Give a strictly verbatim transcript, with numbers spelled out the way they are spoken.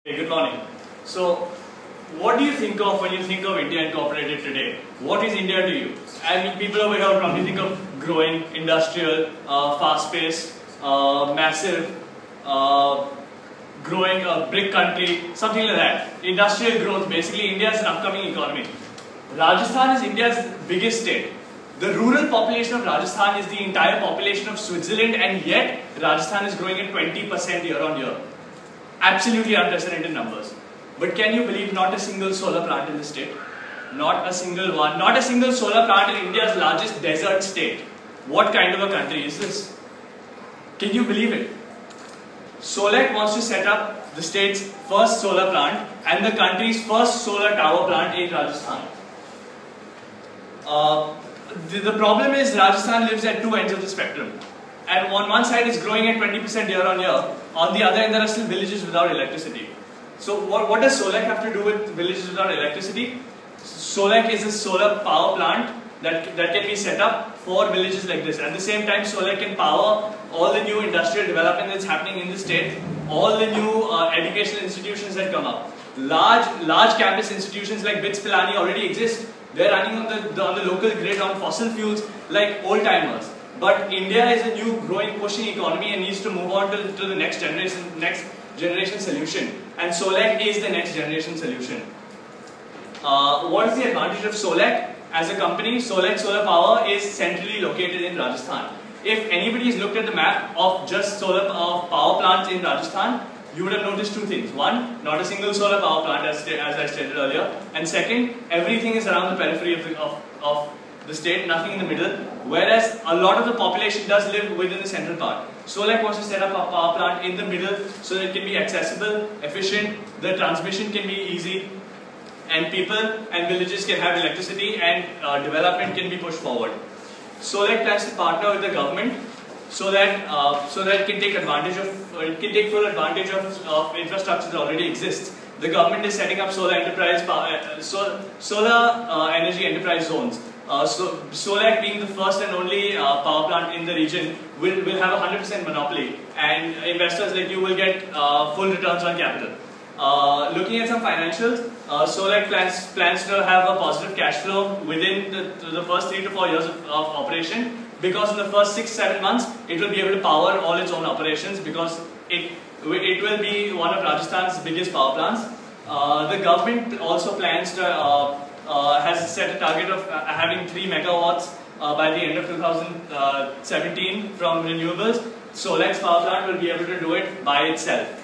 Hey, good morning. So, what do you think of when you think of India Incorporated today? What is India to you? I mean, people over here probably think of growing, industrial, uh, fast-paced, uh, massive, uh, growing a brick country, something like that. Industrial growth, basically India is an upcoming economy. Rajasthan is India's biggest state. The rural population of Rajasthan is the entire population of Switzerland, and yet Rajasthan is growing at twenty percent year on year. Absolutely unprecedented numbers. But can you believe not a single solar plant in the state? Not a single one. Not a single solar plant in India's largest desert state. What kind of a country is this? Can you believe it? Solek wants to set up the state's first solar plant and the country's first solar tower plant in Rajasthan. Uh, the, the problem is Rajasthan lives at two ends of the spectrum. And on one side it's growing at twenty percent year on year. On the other end there are still villages without electricity. So what, what does Solek have to do with villages without electricity? Solek is a solar power plant that, that can be set up for villages like this. At the same time, Solek can power all the new industrial development that's happening in the state, all the new uh, educational institutions that come up. Large, large campus institutions like BITS Pilani already exist. They're running on the, the, on the local grid on fossil fuels like old-timers. But India is a new growing pushing economy and needs to move on to, to the next generation next generation solution. And Solek is the next generation solution. Uh, what is the advantage of Solek? As a company, Solek Solar Power is centrally located in Rajasthan. If anybody has looked at the map of just solar of power plants in Rajasthan, you would have noticed two things. One, not a single solar power plant as, as I stated earlier. And second, everything is around the periphery of the, of, of the state, nothing in the middle, whereas a lot of the population does live within the central part. Solek wants to set up a power plant in the middle so that it can be accessible, efficient, the transmission can be easy, and people and villages can have electricity and uh, development can be pushed forward. Solek plans to partner with the government so that uh, so that it can take advantage of uh, it can take full advantage of, of infrastructure that already exists. The government is setting up solar enterprise power, uh, so, solar uh, energy enterprise zones. Uh, so, Solek being the first and only uh, power plant in the region will, will have a one hundred percent monopoly, and investors like you will get uh, full returns on capital. Uh, looking at some financials, uh, Solek plans, plans to have a positive cash flow within the, the first three to four years of, of operation, because in the first six, seven months it will be able to power all its own operations, because it, it will be one of Rajasthan's biggest power plants. Uh, the government also plans to uh, Uh, has set a target of uh, having three megawatts uh, by the end of two thousand seventeen from renewables. Solek's power plant will be able to do it by itself.